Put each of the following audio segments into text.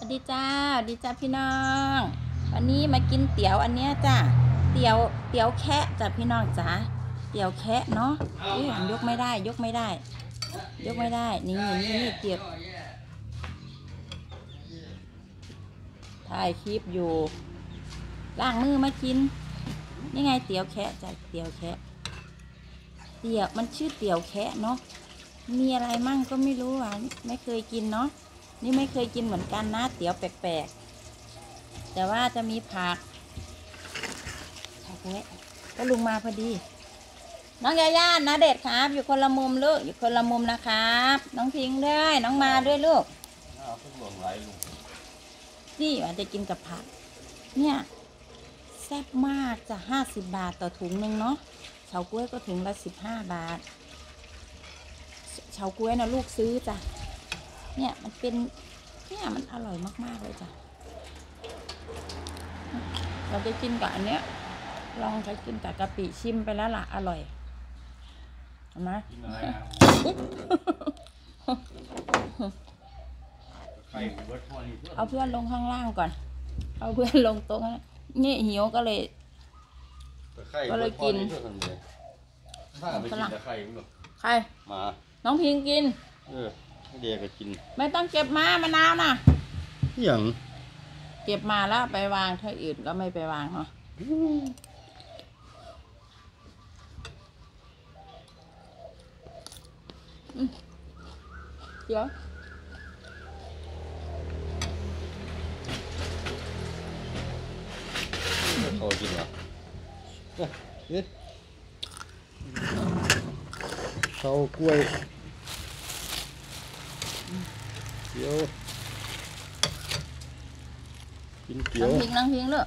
ดีจ้าดีจ้าพี่น้องวันนี้มากินเตี๋ยวอันเนี้ยจ้าเตี๋ยวแคะจ้าพี่น้องจ้าเตี๋ยวแคะเนาะยกไม่ได้ยกไม่ได้นี่เตี๋ยวถ่ายคลิปอยู่ล้างมือมากินนี่ไงเตี๋ยวแคะจ้าเตี๋ยวแคะมันชื่อเตี๋ยวแคะเนาะมีอะไรมั่งก็ไม่รู้อ่ะไม่เคยกินเนาะนี่ไม่เคยกินเหมือนกันนะเตี๋ยวแปลกๆแต่ว่าจะมีผักแวะก็ลุงมาพอดีน้องยาย่านะเด็ดครับอยู่คนละมุมลูกอยู่คนละมุมนะครับน้องพิงด้วยน้องมาด้วยลูกนี่ว่าจะกินกับผักเนี่ยแซ่บมากจะ50 บาทต่อถุงหนึ่งเนาะเฉาก๊วยก็ถุงละ15 บาทเฉาก๊วยนะลูกซื้อจ้ะเนี่ยมันเป็นเนี่ยมันอร่อยมากๆเลยจ้ะเราจะกินกับอันเนี้ยลองใช้กินกับกะปิชิมไปแล้วล่ะอร่อยเห็นไหมเอาเพื่อนลงข้างล่างก่อนเอาเพื่อนลงโต๊ะนี่หิวก็เลยกินฝรั่งใครมาน้องพิงกินเดียก็กินไม่ต้องเก็บมามะนาวนะอย่างเก็บมาแล้วไปวางที่อื่นก็ไม่ไปวางเนาะเดี๋ยวเขากินเหรอเขากล้วยเดี๋ยวกินเตี๋ยวนั่งพิงเลย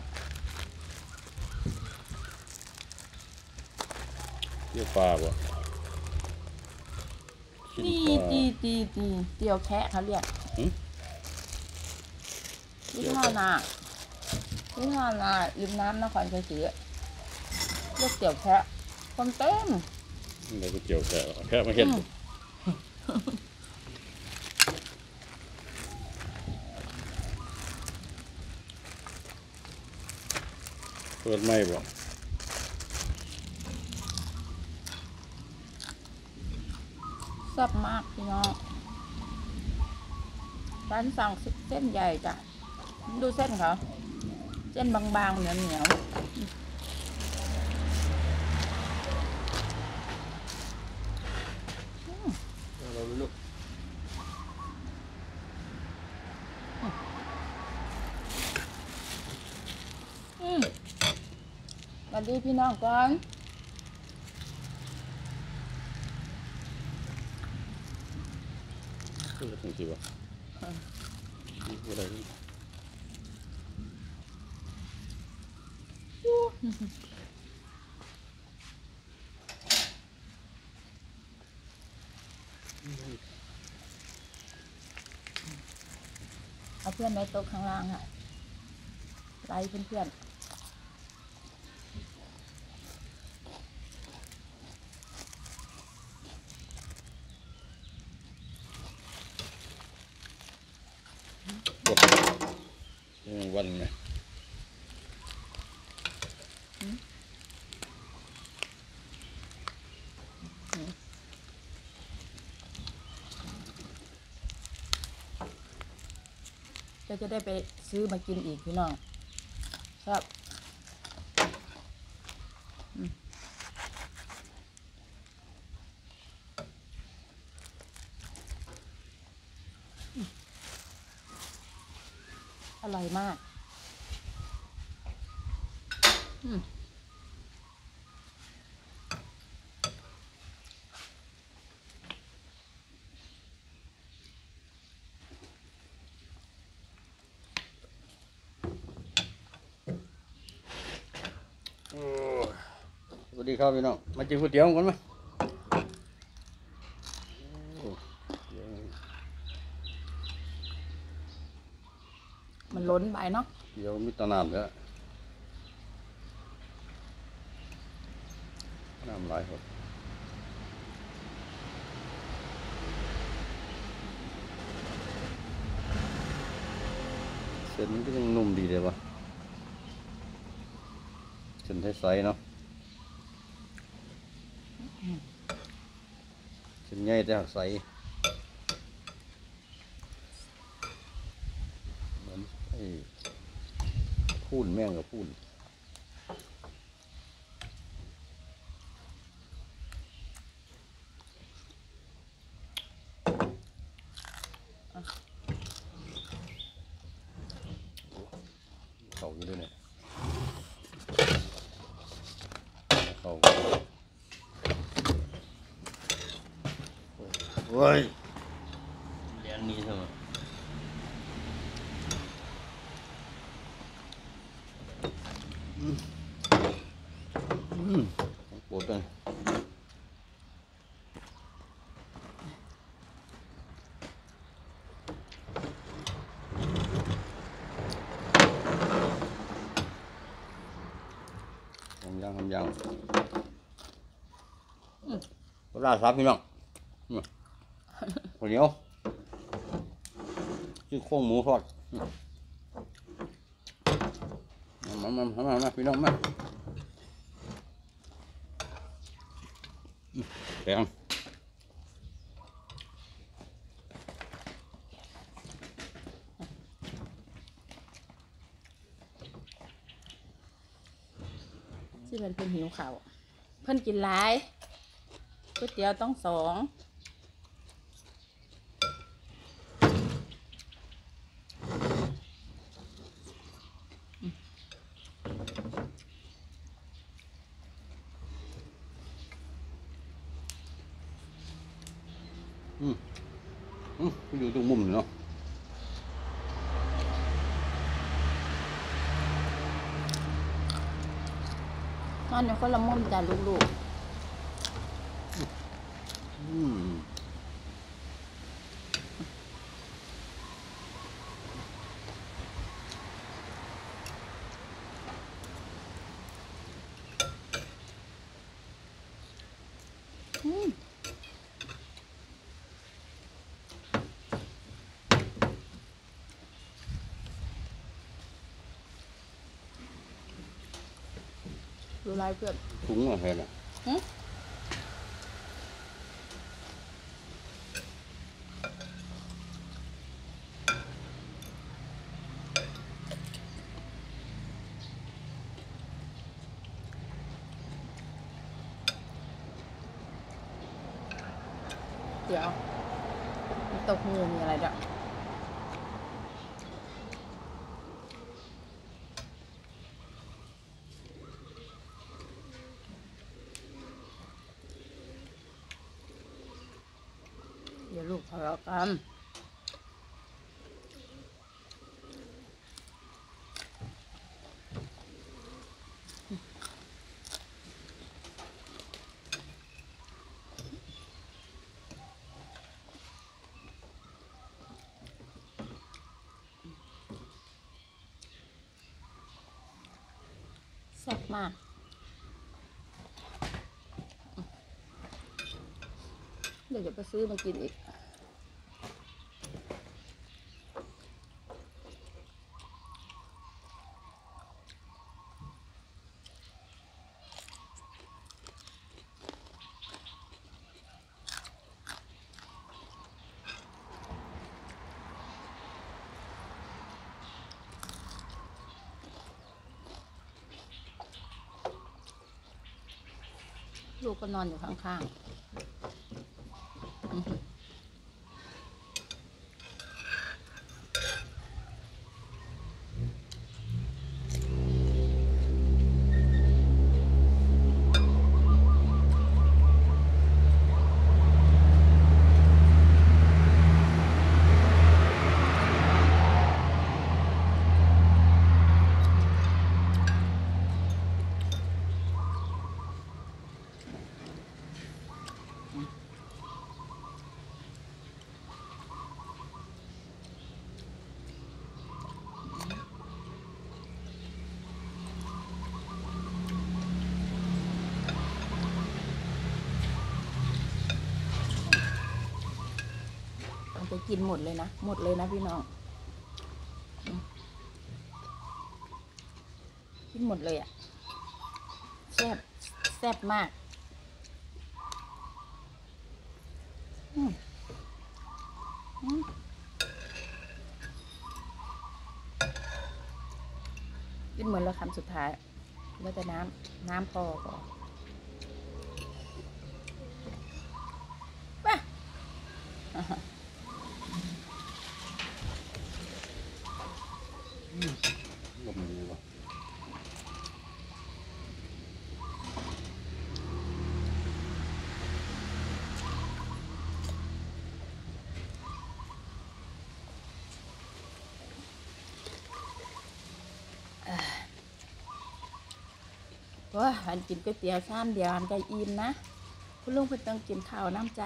เตี๋ยวปลาบ่ตีเตี๋ยวแคะเขาเรียกที่ท่านาริมน้ำนครชัยศรีเรียกเตี๋ยวแคะคนเต็มเราก็เตี๋ยวแคะมาเห็นเปิดไม่บ่แซ่บมากพี่น้องร้านสั่งเส้นใหญ่จ้ะดูเส้นเขาเส้นบางๆเหนียวเราลูกสวัสดีพี่น้องก่อนพูดถึงสิวะพูดอะไรนี่เอาเพื่อนไว้โต๊ะข้างล่างค่ะไล่เพื่อนวันไงจะได้ไปซื้อมากินอีกพี่น้องครับอร่อยมากสวัสดีครับพี่น้องมากินก๋วยเตี๋ยวกันไหมมันล้นไปเนาะเดี๋ยวมีตะน้ำแล้วน้ำไหลครับส้นมันก็ยังนุ่มดีเลยวะเส้นใสๆเนาะเส้นใหญ่แต่หักใสเหมือนไอ้พูนแม่งกับพูนเขาอยู่ด้วยเนี่ยเขาโอ้ยเรียนนี้ใช่ไหมปวดเลยทำยางปลาซับพี่น้องคนเดียวชื่อโค้งหมูทอดมาพี่น้องมาแข็งที่มันเป็นหิวเขาวเพิ่นกินหลายก๋วยเตี๋ยวต้อง2 อยู่ตรงมุมเนาะนอนอยู่คนละมุมจ้ะลูกดูลายเพื่อนถุงอะไรน่ะเดี๋ยวมีตกมือมีอะไรจ้ะเดี๋ยวลูกทะเลาะกันแซ่บมากเดี๋ยวจะไปซื้อมากินอีกลูกก็นอนอยู่ข้างๆจะกินหมดเลยนะพี่น้องกินหมดเลยอ่ะแซ่บแซ่บมากอืมอืมกินหมดแล้วคำสุดท้ายแล้วแต่น้ำพอก่อนป่ะลมเลยวะว้าอันกินก๋วยเตี๋ยวชามเดียวอันก็อิ่มนะคุณลุงเพิ่นต้องกินข้าวน้ำจ้า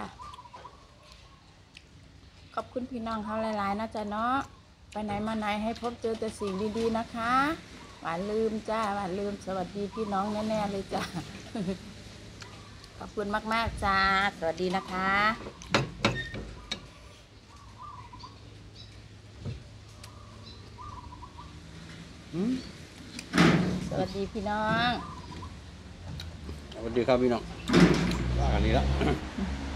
ขอบคุณพี่น้องเขาหลายๆนะจ๊ะเนาะไปไหนมาไหนให้พบเจอแต่สิ่งดีๆนะคะหวานลืมจ้าหวานลืมสวัสดีพี่น้องแน่ๆเลยจ้า ขอบคุณมากๆจ้าสวัสดีนะคะ สวัสดีพี่น้องสวัสดีครับพี่น้องว่ากันนี้ละ